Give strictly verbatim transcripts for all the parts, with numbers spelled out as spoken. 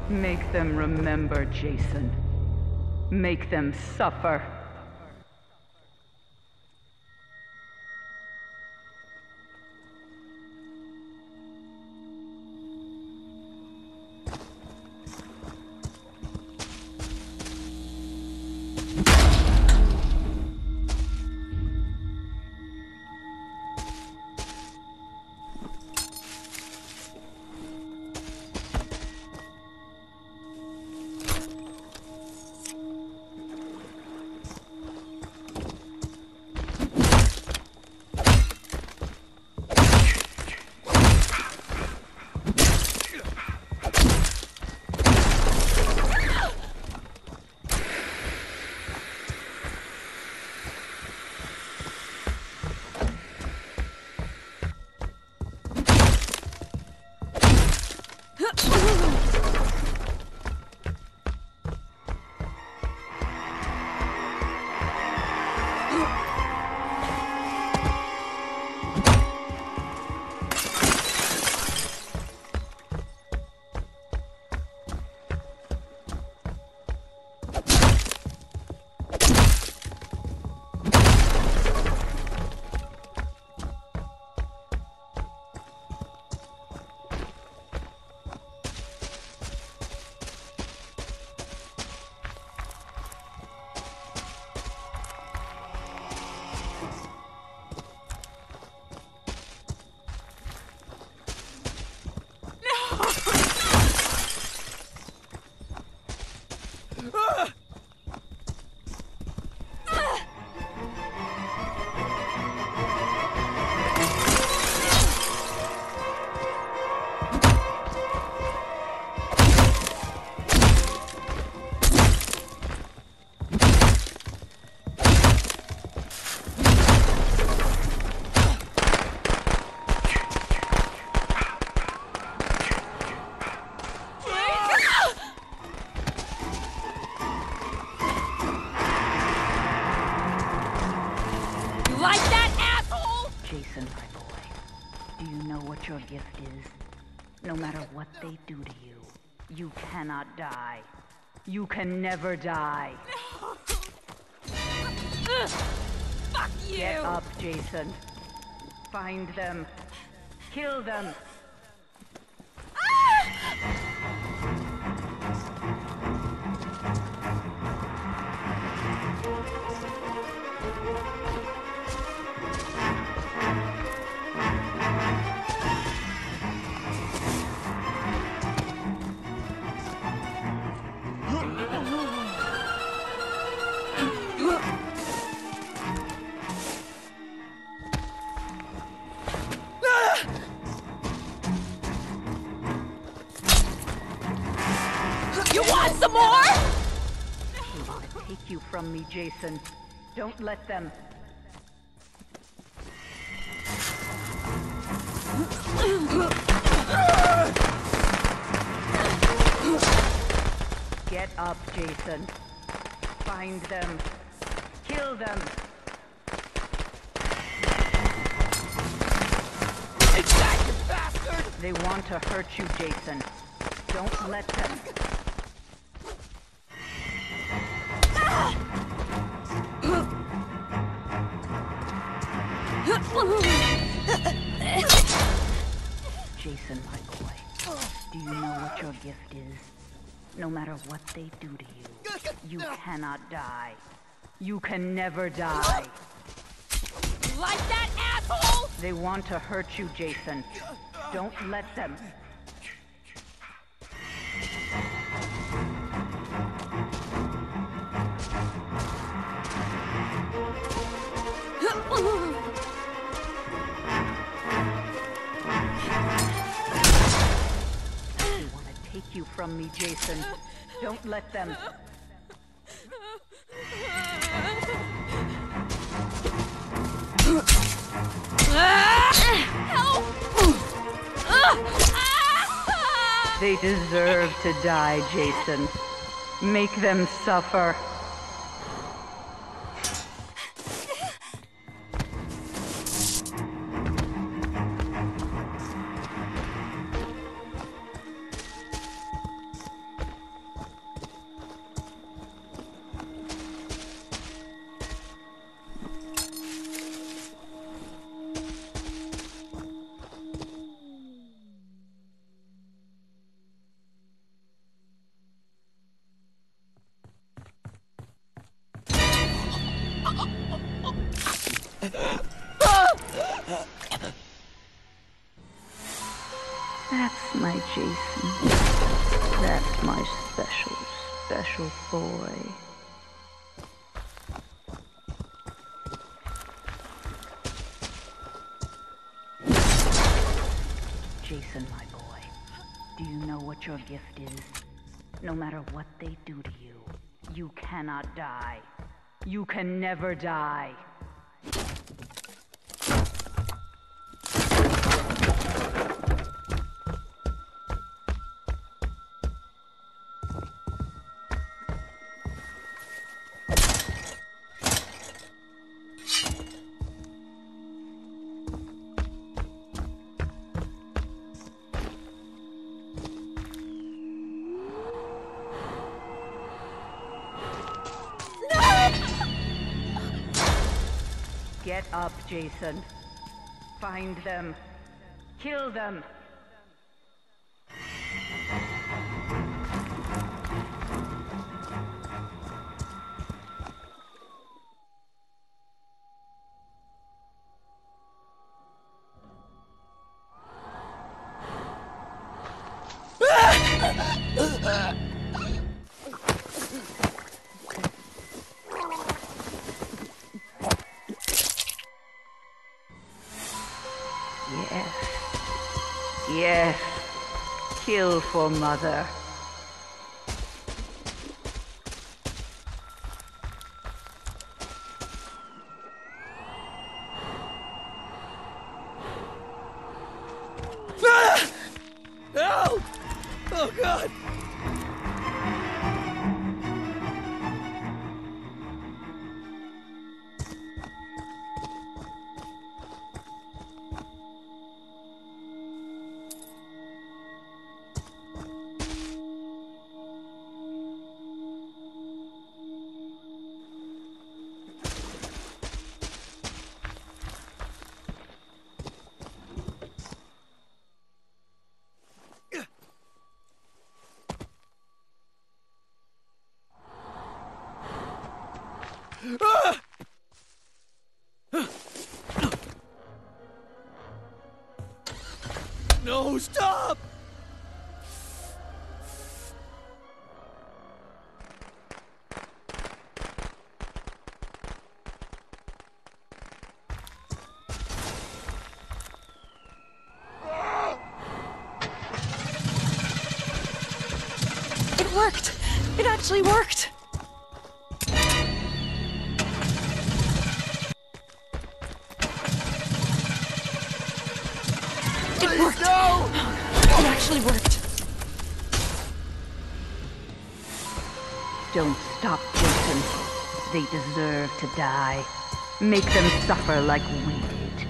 Make them remember, Jason. Make them suffer. Your gift is, no matter what they do to you, you cannot die. You can never die. No. Ugh. Fuck you! Get up, Jason. Find them. Kill them. You want some more? They want to take you from me, Jason. Don't let them. Get up, Jason. Find them. Kill them. Exact bastard! They want to hurt you, Jason. Don't let them. Jason, my boy, do you know what your gift is? No matter what they do to you, you cannot die. You can never die. Like that, asshole? They want to hurt you, Jason. Don't let them. They want to take you from me, Jason. Don't let them. Help! They deserve to die, Jason. Make them suffer. Jason. That's my special, special boy. Jason, my boy, do you know what your gift is? No matter what they do to you, you cannot die. You can never die. Get up, Jason. Find them. Kill them. Yes. Yes. Kill for Mother. Ah! Help! Oh, God! Ah! No, stop! It worked! It actually worked! It worked! No! It actually worked. Don't stop, Jason. They deserve to die. Make them suffer like we did.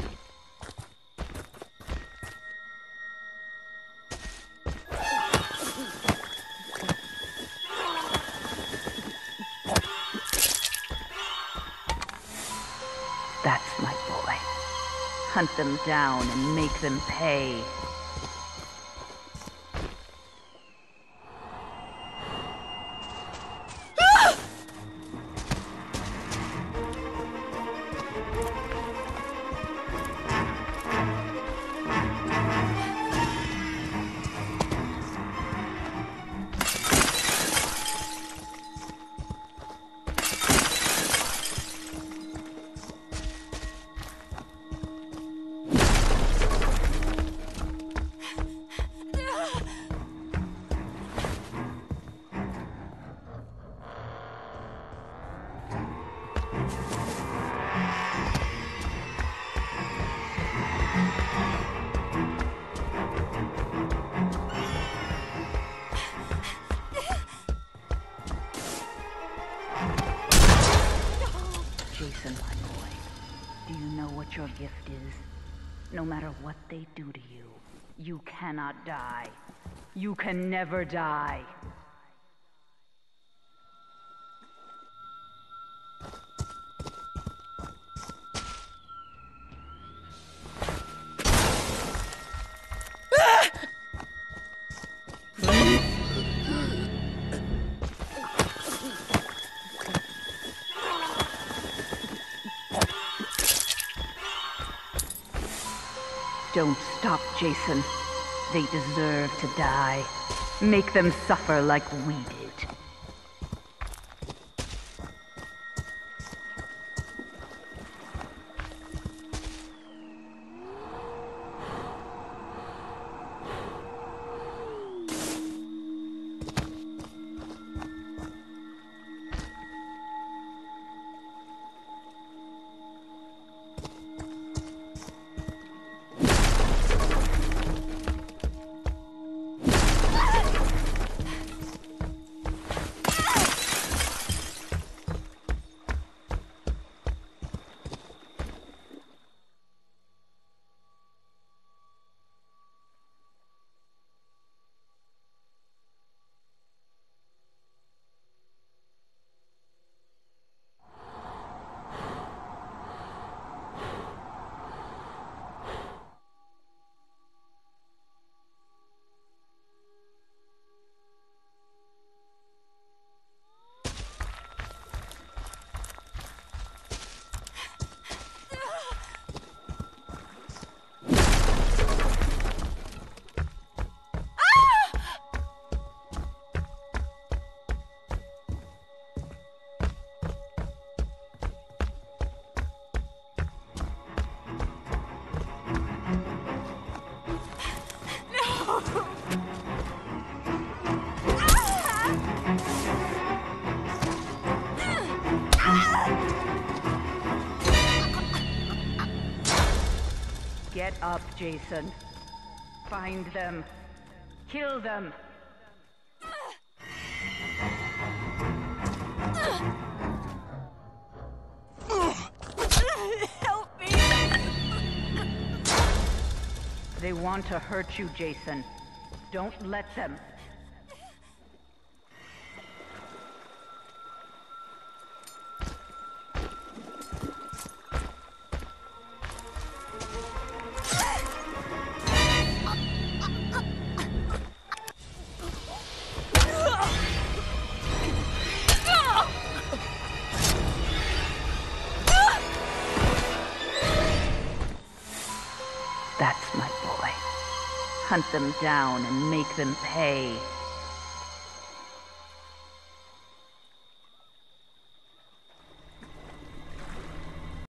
That's my boy. Hunt them down and make them pay. Jason, my boy, do you know what your gift is? No matter what they do to you, you cannot die. You can never die. Don't stop, Jason. They deserve to die. Make them suffer like we did. Get up, Jason. Find them. Kill them. Help me! They want to hurt you, Jason. Don't let them. That's my boy. Hunt them down and make them pay.